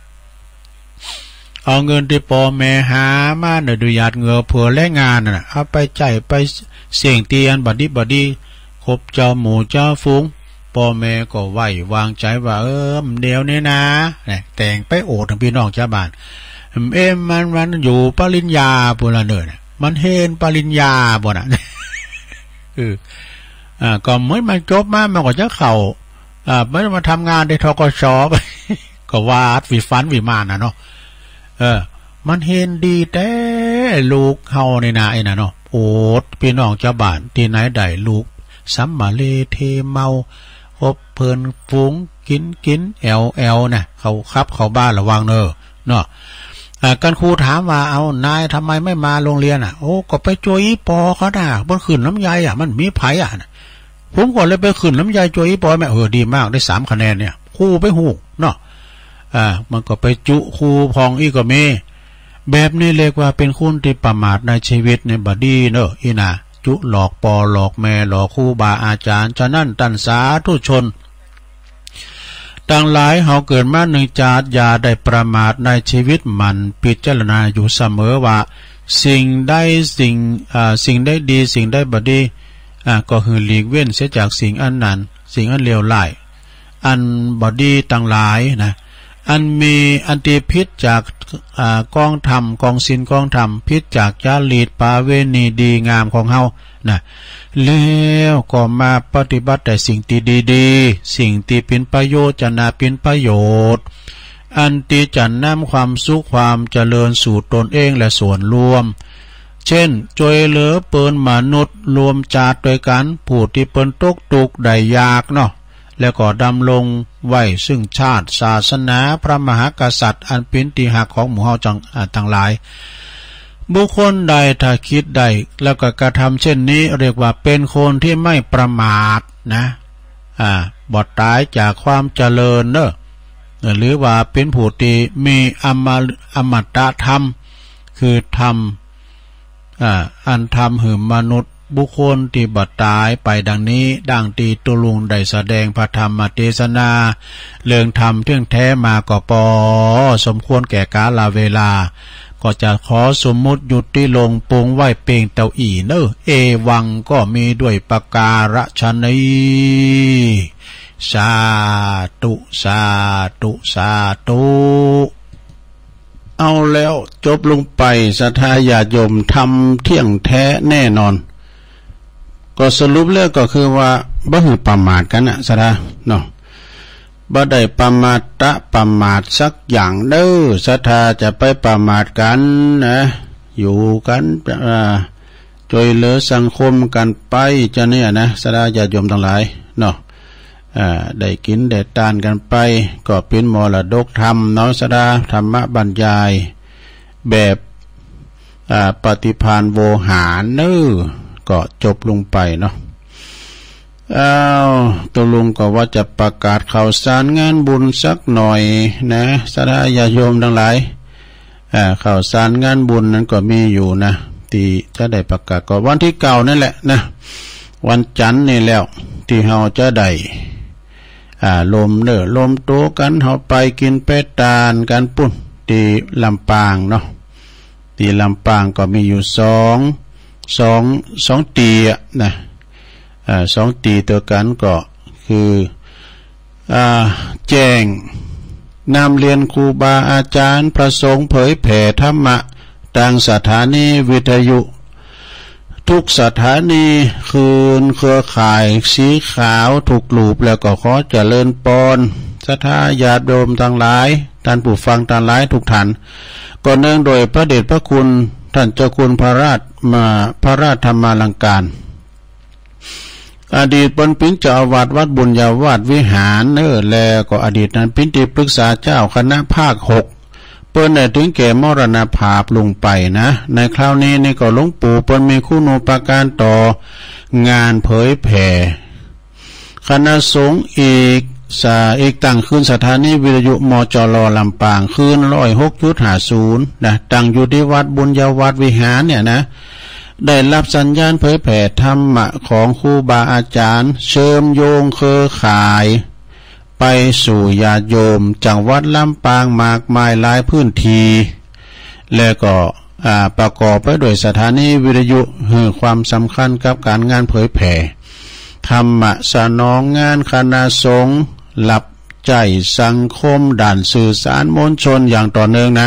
เอาเงินที่พ่อแม่หามาโดยหยาดเหงื่อเผื่อและงานน่ะเอาไปใจไปเสี่ยงเตียนบัดดีคบเจ้าหมู่เจ้าฟุ้งพ่อแม่ก็ไหววางใจว่าเดี๋ยวนี้นะแต่งไปโอดทั้งพี่น้องชาวบ้านมันอยู่ปริญญาปุระเนินมันเฮนปริญญาบ่น่ะก็เหมือนมันจบมามันก็จะเข้าไม่ได้มาทำงานในธกช.ไปก็วาดวิฟันวิมานนะเนาะมันเห็นดีแต่ลูกเฮาในนาไอ้น่ะเนาะโอดพี่น้องชาวบ้านที่ไหนได้ลูกสัมมาเลเทเมาคบเพลินฟุ้งกินแอลน่ะเขาขับเขาบ้านระวังเนาะกันครูถามว่าเอานายทำไมไม่มาโรงเรียนโอ้ก็ไปโจยปอเขาด่าบนขืนน้ำใยมันมีไผ่ผมก่อนเลยไปขืนน้ำใยโจยปอแม่ดีมากได้3 คะแนนเนี่ยครูไปหูเนาะมันก็ไปจุครูพองอีกก็มีแบบนี้เรียกว่าเป็นคุณที่ประมาทในชีวิตในบัดนี้เนอะอีน่ะจุหลอกปอหลอกแม่หลอกครูบาอาจารย์ฉะนั้นตันสาธุชนดังหลายเฮาเกิดมาหนึ่งจาดอย่าได้ประมาทในชีวิตมันพิจารณาอยู่เสมอว่าสิ่งได้ดีสิ่งได้บ่ดีก็คือหลีกเว้นเสียจากสิ่งอันนั้นสิ่งอันเลวร้ายอันบ่ดีต่างหลายนะอันมีอันติพิษจากกองธรรมกองศีลกองธรรมพิษจากจารีตปาเวณีดีงามของเฮานะแล้วก็มาปฏิบัติแต่สิ่งที่ดีๆสิ่งที่เป็นประโยชน์จะน่าเป็นประโยชน์อันที่จะนำความสุขความเจริญสู่ตนเองและส่วนรวมเช่นช่วยเหลือเปิ้นมนุษย์รวมจาดด้วยกันผู้ที่เปิ้นตกทุกข์ได้ยากเนาะแล้วก็ดำรงไว้ซึ่งชาติศาสนาพระมหากษัตริย์อันเป็นที่หักของหมู่เฮาทั้งหลายบุคคลใดถ้าคิดได้แล้วก็กระทำเช่นนี้เรียกว่าเป็นคนที่ไม่ประมาทนะบอดตายจากความเจริญเนอะหรือว่าเป็นผู้ที่มีอมตะธรรมคือธรรมอันธรรมหืมมนุษย์บุคคลที่บอดตายไปดังนี้ดังที่ตุลุงได้แสดงพระธรรมเทศนาเรื่องธรรมเที่ยงแท้มาก็พอสมควรแก่กาลเวลาก็จะขอสมมุติหยุดที่ลงปงไว้เพียงเต่าอีเนอเอวังก็มีด้วยประการฉนี้สาธุสาธุสาธุเอาแล้วจบลงไปศรัทธาญาติโยมทำเที่ยงแท้แน่นอนก็สรุปแล้วก็คือว่าบ่ให้ประมาทกันนะศรัทธาเนาะบ่ได้ประมาทประมาทสักอย่างเด้อศรัทธาจะไปประมาทกันนะอยู่กันช่วยเหลือสังคมกันไปจะเนี่ยนะศรัทธาญาติโยมทั้งหลายเนาะได้กินได้ทานกันไปก็เป็นมรดกธรรมเนาะศรัทธาธรรมบรรยายแบบปฏิภาณโวหารเน้อก็จบลงไปเนาะตัวลุงก็ว่าจะประกาศข่าวสารงานบุญสักหน่อยนะศรัทธาญาติโยมทั้งหลายข่าวสารงานบุญนั้นก็มีอยู่นะที่จะได้ประกาศก็วันที่9นั่นแหละนะวันจันทร์นี่แล้วที่เฮาจะได้ลมลมโตกันเฮาไปกินเป็ดตาลกันปุ่นที่ลำปางเนาะที่ลำปางก็มีอยู่สองตีนะ2 ตีตัวกันก็คือแจ้งนำเรียนครูบาอาจารย์ประสงค์เผยแผ่ธรรมะทางสถานีวิทยุทุกสถานีคืนเครือข่ายสีขาวถูกลูบแล้วก็ขอเจริญปอนศรัทธาญาติโยมทั้งหลายท่านผู้ฟังทั้งหลายทุกท่านก็เนื่องโดยพระเดชพระคุณท่านเจ้าคุณพระราชธรรมาลังการอดีตเป็นเจ้าอาวาสวัดบุญญาวาสวิหารแล้วก็อดีตนั้นเป็นที่ปรึกษาเจ้าคณะภาค6เปิ้นได้ถึงแก่มรณภาพลงไปนะในคราวนี้นี่ก็หลวงปู่เปิ้นมีคุณูปการต่องานเผยแผ่คณะสงฆ์อีกตั้งขึ้นสถานีวิทยุมจร.ลำปางคืน106.50นะตั้งอยู่ที่วัดบุญญาวาสวิหารเนี่ยนะได้รับสัญญาณเผยแผ่ธรรมะของครูบาอาจารย์เชื่อมโยงเครือข่ายไปสู่ญาติโยมจังหวัดลำปางมากมายหลายพื้นที่และก็ประกอบไปด้วยสถานีวิทยุให้ความสำคัญกับการงานเผยแผ่ธรรมะสนองงานคณะสงฆ์หลับใจสังคมด่านสื่อสารมวลชนอย่างต่อเนื่องนะ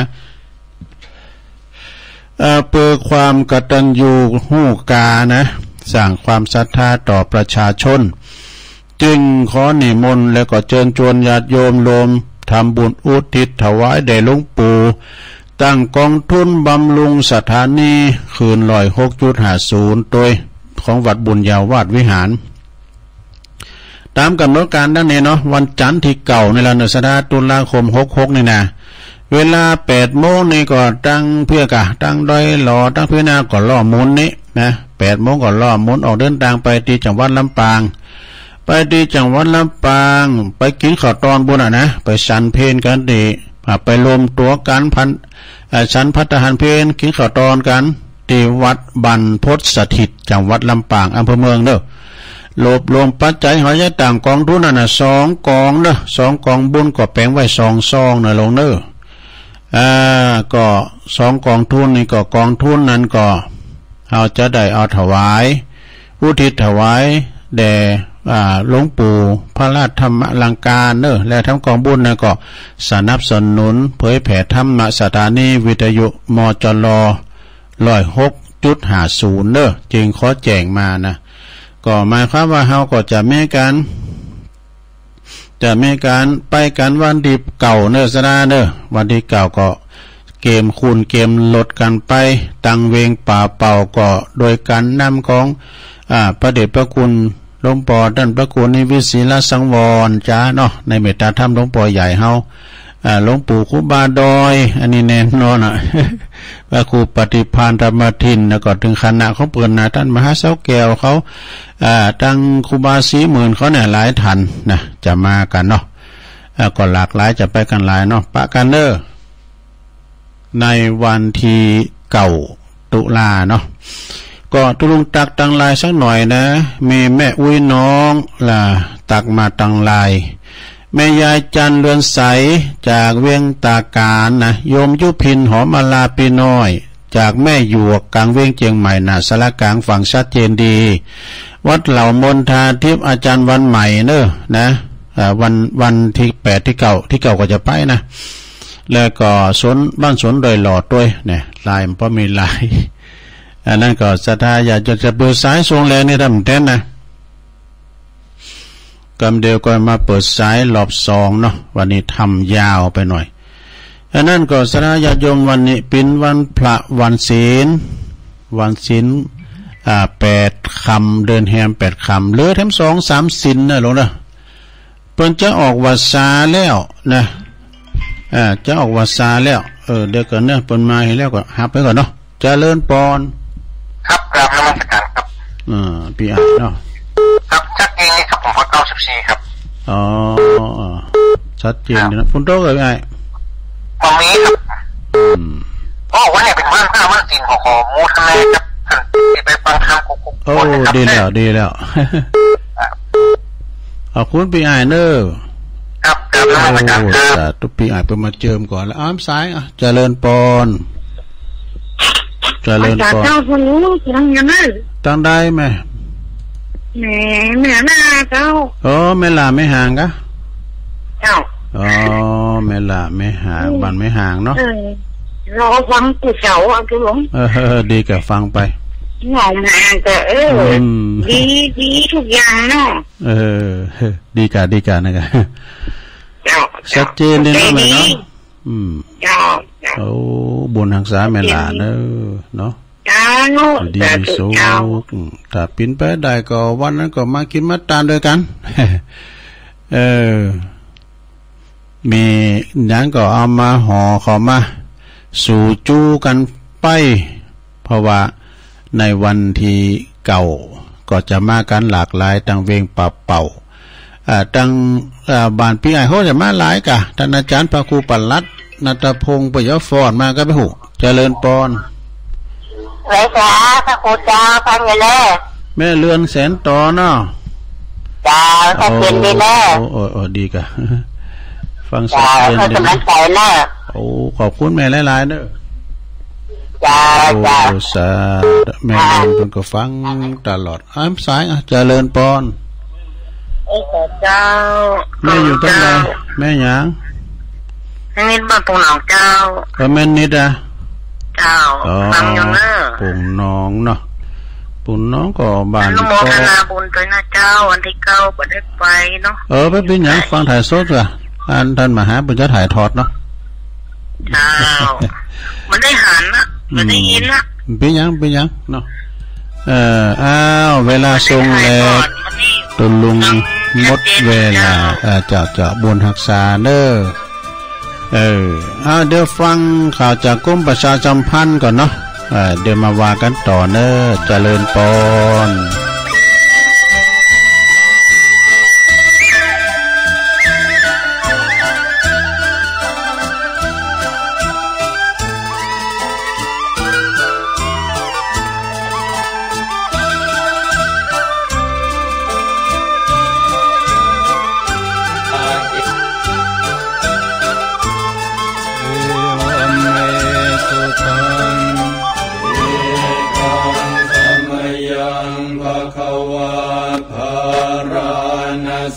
เปิดความกตัญญูหูกานะสร้างความศรัทธาต่อประชาชนจึงขอนิมนต์และก็เชิญชวนญาติโยมรวมทำบุญอุทิศถวายแด่หลวงปู่ตั้งกองทุนบำรุงสถานีคืน106.50โดยของวัดบุญญาวาสวิหารตามกำหนดการดังนี้เนาะวันจันทร์ที่9ในวันศาสตร์ตุลาคม66นี่นะเวลา 8 โมงนี่ก็ตั้งเพื่อกะตั้งดอยหล่อตั้งเพื่อนาก็ล่อมุนนี่นะ 8 โมงก็ล่อมุนออกเดินทางไปที่จังหวัดลำปางไปที่จังหวัดลำปางไปกินข้าวตอนบุญนะไปฉันเพลกันดีไปรวมตัวกันฉันภัตตาหารเพลกินข้าวตอนกันที่วัดบรรพตสถิตจังหวัดลำปางอำเภอเมืองเด้อรวบรวมปัจจัยหอยต่างกองทุน2 กองเด้อ2 กองบุญก็แปลงไว้2 ซองนะลงเด้อก็สองกองทุนนี่ก็กองทุนนั้นก็เราจะได้เอาถวายอุทิศถวายแด่หลวงปู่พระราชธรรมลังการเนอะและทั้งกองบุญนะก็สนับสนุนเผยแผ่ธรรมสถานีวิทยุมจล106.50เนอะจึงขอแจ้งมานะก็หมายความว่าเฮาก็จะมีการไปกันวันดีเก่าเนอะสนาเนอะวันดีเก่าก็เกมคูณเกมลดกันไปตังเวงป่าเป่าก็โดยการนำของพระเดชพระคุณหลวงปู่ท่านพระคุณนิวิศิลสังวรจ้าเนาะในเมตตาธรรมหลวงปู่ใหญ่เฮาหลวงปู่ครูบาดอยอันนี้แน่นอนพระครูปฏิภาณธรรมทินแล้วก็ถึงคณะของเปิ้นนะท่านมหาเสาแก้วเขาตั้งครูบาสีหมื่นเขาเนี่ยหลายทันนะจะมากันเนาะก็หลากหลายจะไปกันหลายเนาะปะกันเด้อในวันที่9 ตุลาเนาะก็ตุลุงตักตังลายสักหน่อยนะมีแม่อุ้ยน้องล่ะตักมาตังลายแม่ยายจันเรือนใสจากเวียงตาการนะโยมยุพินหอมลาปีน้อยจากแม่หยวกกลางเวียงเจียงใหม่นะสารกลางฝั่งชัดเจนดีวัดเหล่ามนทาทิพย์อาจารย์วันใหม่เนอะนะวันที่8ที่9ก็จะไปนะแล้วก็สนบ้านสนโดยหลอดด้วยเนี่ยลายมันพอมีลายอันนั้นก็ศรัทธาอยากจะเปิดสายทรงแรงนี่ทำแท้นะกำเดียวก็มาเปิดสายรอบ2เนาะวันนี้ทำยาวไปหน่อยอันนั้นก็ศรัทธาญาติโยมวันนี้เป็นวันพระวันศีล8 ค่ำเดือนแฮม8 ค่ำเหลือทั้ง2-3ศีลนะหลวงนะเพิ่นจะออกวาสาแล้วนะจะออกวาสาแล้วเดี๋ยวก่อนเนี่ยเพิ่นมาให้แล้วก็หับไปก่อนเนาะเจริญปอนครับกราบนมัสการครับพี่อ่ะเนาะครับชัดเจนนี่ครับผมพอ94ครับอ๋อชัดเจนนะคุณโตเลยไงตรงนี้ครับเพราะว่าเนี่ยเป็นบ้านพระวันศีลของมูทนายครับท่านไปฟังธรรมกุ๊กโอ้ดีแล้วขอบคุณพี่อ่ะเนอะครับกราบนมัสการครับตุ๊พี่อ่ะไปมาเจิมก่อนแล้วอ้อมซ้ายเจริญปอนเจริญปอนเจ้าคนรู้ฟังยังไงตั้งได้ไหมแม่น่าเจ้าไม่ลาไม่ห่างกะเจ้าไม่ลาไม่ห่างบันไม่ห่างเนาะรอฟังกูเจ้าอ่ะคือหลวงดีกับฟังไปงงงานแต่ดีทุกอย่างเนาะดีกันนะกันเจ้าชัดเจนดีเนาะเจ้าบุญหักษาแม่ลาเนาะดีสุขถ้าปินไปได้ก็วันนั้นก็มากินมาตานด้วยกันมีอย่างก็เอามาห่อขอมาสู่จูกันไปเพราะว่าในวันที่ก็จะมากันหลากหลายตั้งเวงป่าเป่าตั้งบ้านพี่ไอ้เขาจะมาหลายกะท่านอาจารย์พระครูปัลลัดนัตพงศ์ปยฟอนมาก็ไปหูเจริญปอนไว้จ้าพระครูเจ้าฟังอยู่เลยแม่เรือนแสนต่อเนาะจ้าถ้าเป็นดีแล้วดีกะฟังสักเดือนดีนะขอบคุณแม่หลายๆเด้อจ้าสาแม่เรือนเพิ่นก็ฟังตลอดอ้ามสายเจริญปอนเจ้าแม่อยู่ตรงไหนแม่หยังนิดบ้านปุ่งหนองเจ้าแม่นิดเจ้าฟังอยู่นะปุ่งน้องเนาะปุ่งน้องก็บ้านก็โมทนาบุญด้วยนะเจ้าวันที่9บ่ได้ไปเนาะไปเป็นหยังฟังถ่ายสดว่ะท่านมหาบุญจะถ่ายทอดเนาะเจ้ามันได้หันนะมันได้ยินนะเป็นหยังเนาะเวลาทรงแล้วตุลุงหมดเวลาจะบุญหักษาเด้อเดี๋ยวฟังข่าวจากกรมประชาสัมพันธ์ก่อนเนาะเดี๋ยวมาว่ากันต่อเด้อเจริญปอน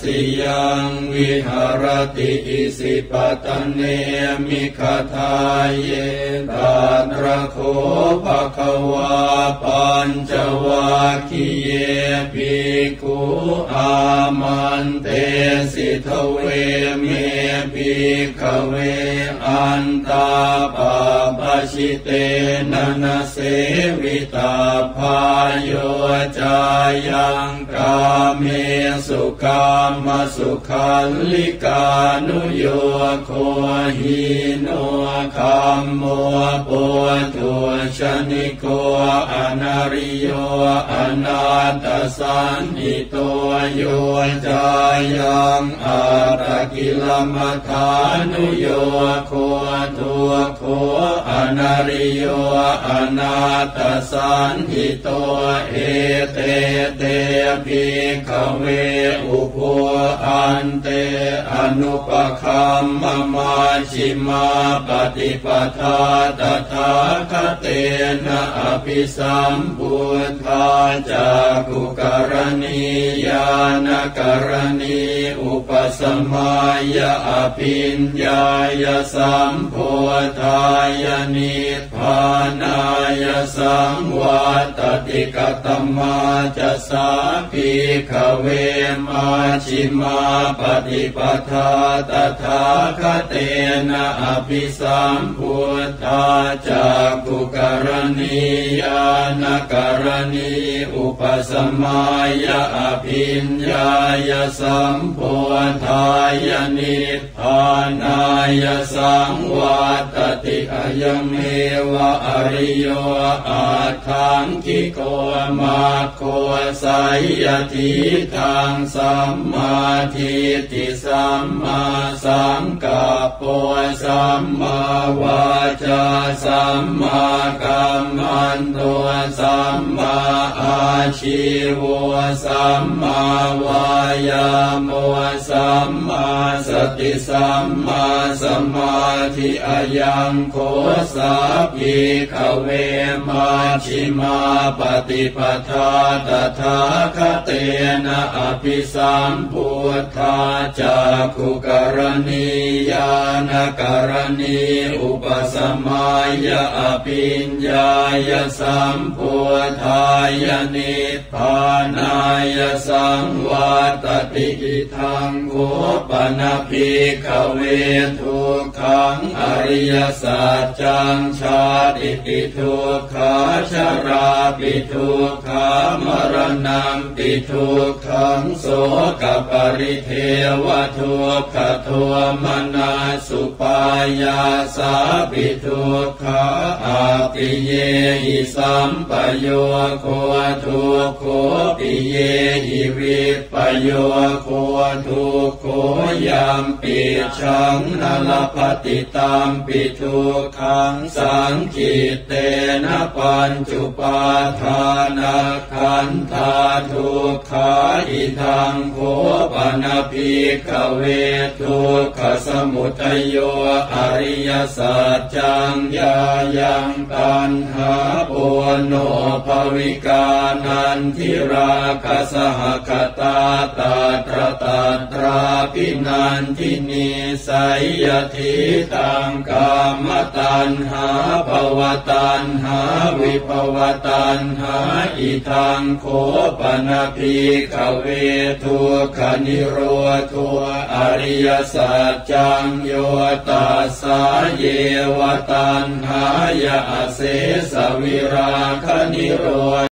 สิยังวิหารติอิสิปตเนมิคทาเยตาตระโคภควาปัญจวัคคีเยภิกขุอามันเตสิทเวเมภิกขเวอันตาปาปชิเตนะนะเสวิตาภายโยจายังกาเมสุขามสุขันลิกานุโยโคหิโนคัมโมปุถุชนิโกอนาริโยอนาตสันนิโตโยจายังอาตกิลมัฏฐานุโยโคทุโคอนาริโยอนาตสันนิโตเอเตเตภิกขเวอุโภอันเตอนุปคัมมมาชิมาปฏิปทาตถาคเตนะอภิสัมพุทธาจากุกรณียานกรณีอุปสมัยอภิญญายสัมโพธายนิพพานายสังวัตติกตมาจะสาภิกขเวมาชิมาปฏิปทาตถาคเตนะอภิสัมพุทธาจากกุกรณียานกรณีอุปสมัยอภิญญายสัมโพธายนิพพานายสังวัตติอยังเมวะอริโยอาทังคิโกมาโคสัยยทิทางสัมมาทิฏฐิสัมมาสังกัปปะสัมมาวาจาสัมมากัมมันโตสัมมาอาชีวะสัมมาวายามะสัมมาสติสัมมาสมาธิอายังโคสาภิกขเวมาชิมาปฏิปทาตถาคเตนะอภิสัมพุทธาจากขุกรณียานกรณีอุปสมัยอภิญญายสัมโพธายนิพพานายสังวัตติอิทังโคปนะภิกขเวทุกขังอริยสัจจังชาติปิทุกขาชราปิทุกขามรณะปิทุกขังโสกปริเทวทุกขโทมนัสสุปายาสาปิทุกขาอาปิเยหิสัมปโยโคทุกโคปิเยหิวิปโยโคทุกโคยามปิชังนลปฏิตามปิทุกขังสังขิเตนะปัญจุปาทานาขันธาทุกขาอิทังโคปนะภิกขเวทุกขสมุทัยโยอริยสัจจังยายังตัณหาปุโนภวิกานันทิราคะสหคตาตาตระตาตราปินันทินิสัยยทิตังกามตัณหาภวตัณหาวิภวตัณหาอิทังโคปนะภิกขเวทุกขนิโรธอริยสัจจังโยตัสสะเยวตัณหายะเสสวิราคะนิโร